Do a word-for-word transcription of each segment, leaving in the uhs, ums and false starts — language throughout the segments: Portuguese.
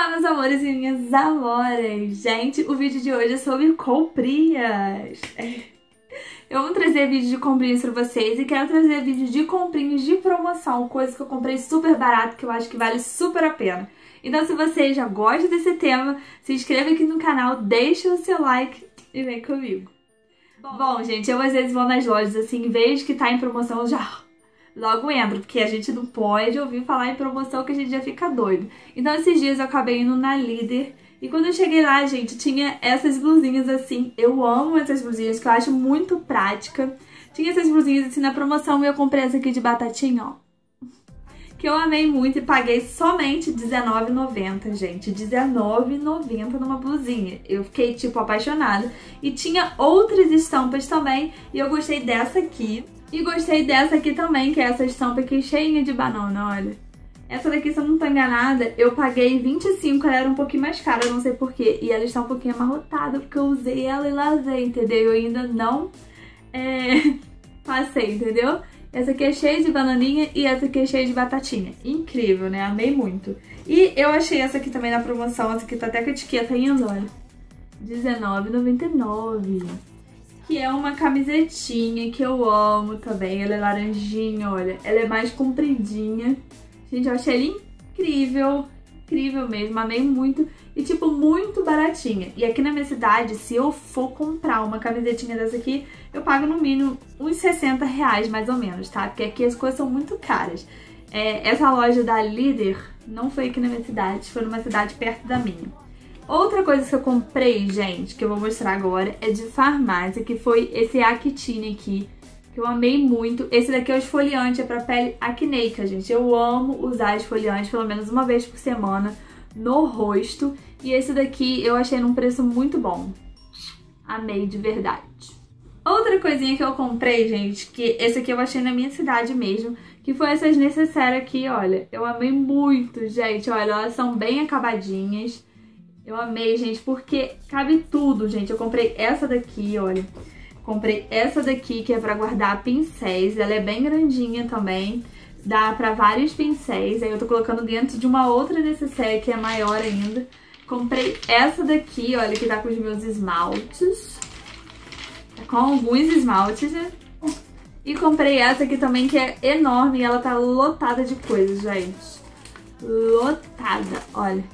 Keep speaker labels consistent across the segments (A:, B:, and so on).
A: Olá, meus amores e minhas amoras! Gente, o vídeo de hoje é sobre comprinhas. Eu vou trazer vídeo de comprinhas pra vocês e quero trazer vídeo de comprinhas de promoção, coisas que eu comprei super barato, que eu acho que vale super a pena. Então, se você já gosta desse tema, se inscreva aqui no canal, deixa o seu like e vem comigo. Bom, Bom gente, eu às vezes vou nas lojas assim, vejo que tá em promoção, eu já logo entro, porque a gente não pode ouvir falar em promoção que a gente já fica doido. Então esses dias eu acabei indo na Líder e quando eu cheguei lá, gente, tinha essas blusinhas assim. Eu amo essas blusinhas, que eu acho muito prática. Tinha essas blusinhas assim na promoção e eu comprei essa aqui de batatinha, ó. Que eu amei muito e paguei somente dezenove reais e noventa centavos, gente. dezenove reais e noventa centavos numa blusinha. Eu fiquei, tipo, apaixonada. E tinha outras estampas também e eu gostei dessa aqui. E gostei dessa aqui também, que é essa estampa aqui cheinha de banana, olha. Essa daqui, se eu não tô enganada, eu paguei vinte e cinco reais, ela era um pouquinho mais cara, eu não sei porquê. E ela está um pouquinho amarrotada, porque eu usei ela e lavei, entendeu? Eu ainda não é, passei, entendeu? Essa aqui é cheia de bananinha e essa aqui é cheia de batatinha. Incrível, né? Amei muito. E eu achei essa aqui também na promoção, essa aqui tá até com a etiqueta ainda, olha. dezenove reais e noventa e nove centavos. Que é uma camisetinha que eu amo também. Ela é laranjinha, olha. Ela é mais compridinha. Gente, eu achei ela incrível. Incrível mesmo. Amei muito. E, tipo, muito baratinha. E aqui na minha cidade, se eu for comprar uma camisetinha dessa aqui, eu pago no mínimo uns sessenta reais, mais ou menos, tá? Porque aqui as coisas são muito caras. É, essa loja da Líder não foi aqui na minha cidade. Foi numa cidade perto da minha. Outra coisa que eu comprei, gente, que eu vou mostrar agora, é de farmácia, que foi esse Actine aqui, que eu amei muito. Esse daqui é o esfoliante, é pra pele acneica, gente. Eu amo usar esfoliante pelo menos uma vez por semana no rosto. E esse daqui eu achei num preço muito bom. Amei de verdade. Outra coisinha que eu comprei, gente, que esse aqui eu achei na minha cidade mesmo, que foi essas necessárias aqui, olha. Eu amei muito, gente, olha, elas são bem acabadinhas. Eu amei, gente, porque cabe tudo, gente. Eu comprei essa daqui, olha. Comprei essa daqui, que é pra guardar pincéis. Ela é bem grandinha também. Dá pra vários pincéis. Aí eu tô colocando dentro de uma outra necessaire, que é maior ainda. Comprei essa daqui, olha, que tá com os meus esmaltes. Tá com alguns esmaltes, né? E comprei essa aqui também, que é enorme. E ela tá lotada de coisas, gente. Lotada, olha.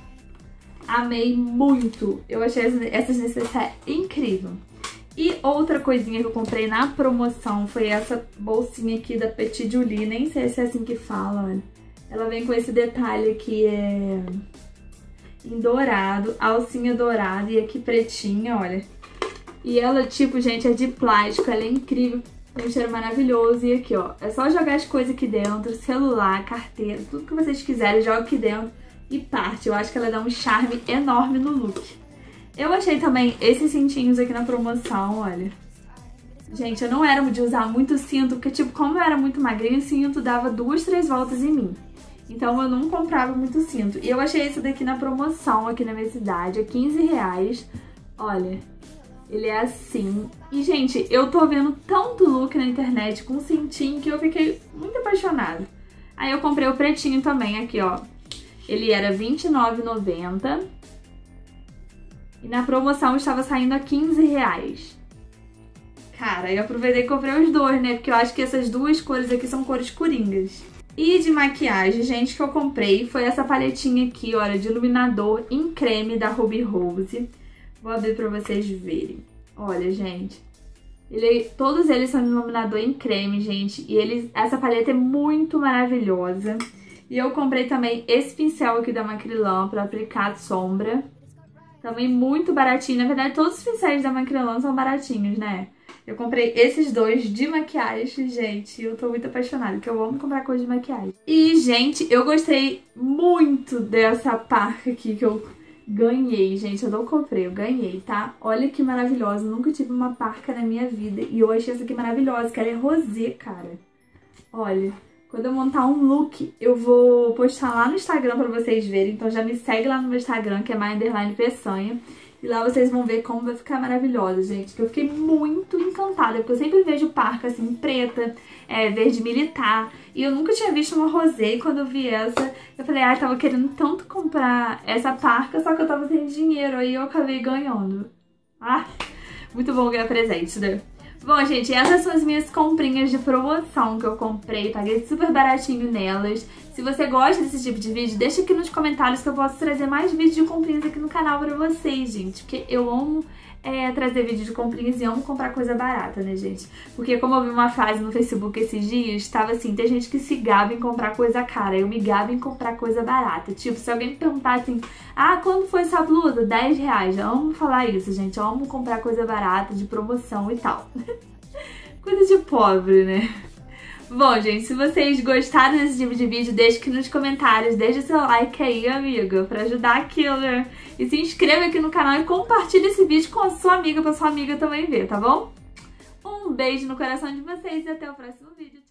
A: Amei muito. Eu achei essas necessárias incrível. E outra coisinha que eu comprei na promoção foi essa bolsinha aqui da Petit Julie. Nem sei se é assim que fala, olha. Ela vem com esse detalhe aqui, é... em dourado, alcinha dourada e aqui pretinha, olha. E ela, tipo, gente, é de plástico, ela é incrível. Tem um cheiro maravilhoso. E aqui, ó, é só jogar as coisas aqui dentro, celular, carteira, tudo que vocês quiserem, joga aqui dentro. E parte. Eu acho que ela dá um charme enorme no look. Eu achei também esses cintinhos aqui na promoção, olha. Gente, eu não era de usar muito cinto, porque, tipo, como eu era muito magrinha, o cinto dava duas, três voltas em mim. Então eu não comprava muito cinto. E eu achei esse daqui na promoção aqui na minha cidade, é quinze reais. Olha, ele é assim. E, gente, eu tô vendo tanto look na internet com cintinho que eu fiquei muito apaixonada. Aí eu comprei o pretinho também aqui, ó. Ele era vinte e nove reais e noventa centavos e na promoção estava saindo a quinze reais. Cara, eu aproveitei e comprei os dois, né? Porque eu acho que essas duas cores aqui são cores coringas. E de maquiagem, gente, que eu comprei foi essa paletinha aqui, olha, de iluminador em creme da Ruby Rose. Vou abrir pra vocês verem. Olha, gente. Ele, todos eles são de iluminador em creme, gente. E eles, essa paleta é muito maravilhosa. E eu comprei também esse pincel aqui da Macrylan pra aplicar sombra. Também muito baratinho. Na verdade, todos os pincéis da Macrylan são baratinhos, né? Eu comprei esses dois de maquiagem, gente. Eu tô muito apaixonada, porque eu amo comprar coisa de maquiagem. E, gente, eu gostei muito dessa parca aqui que eu ganhei, gente. Eu não comprei, eu ganhei, tá? Olha que maravilhosa. Eu nunca tive uma parca na minha vida. E eu achei essa aqui maravilhosa, que ela é rosé, cara. Olha... Quando eu montar um look, eu vou postar lá no Instagram pra vocês verem. Então já me segue lá no meu Instagram, que é my underline peçanha. E lá vocês vão ver como vai ficar maravilhosa, gente. Que eu fiquei muito encantada, porque eu sempre vejo parca assim, preta, é, verde militar. E eu nunca tinha visto uma rosé. E quando eu vi essa, eu falei, ah, eu tava querendo tanto comprar essa parca, só que eu tava sem dinheiro. Aí eu acabei ganhando. Ah, muito bom ganhar presente, né? Bom, gente, essas são as minhas comprinhas de promoção que eu comprei. Paguei super baratinho nelas. Se você gosta desse tipo de vídeo, deixa aqui nos comentários que eu posso trazer mais vídeos de comprinhas aqui no canal pra vocês, gente. Porque eu amo é, trazer vídeo de comprinhas e amo comprar coisa barata, né, gente? Porque como eu vi uma frase no Facebook esses dias, tava assim, tem gente que se gaba em comprar coisa cara. Eu me gabo em comprar coisa barata. Tipo, se alguém me perguntar assim, ah, quando foi essa blusa? dez reais. Eu amo falar isso, gente. Eu amo comprar coisa barata, de promoção e tal. Coisa de pobre, né? Bom, gente, se vocês gostaram desse tipo de vídeo, deixe aqui nos comentários, deixe o seu like aí, amiga, pra ajudar aquilo, né? E se inscreva aqui no canal e compartilhe esse vídeo com a sua amiga, pra sua amiga também ver, tá bom? Um beijo no coração de vocês e até o próximo vídeo.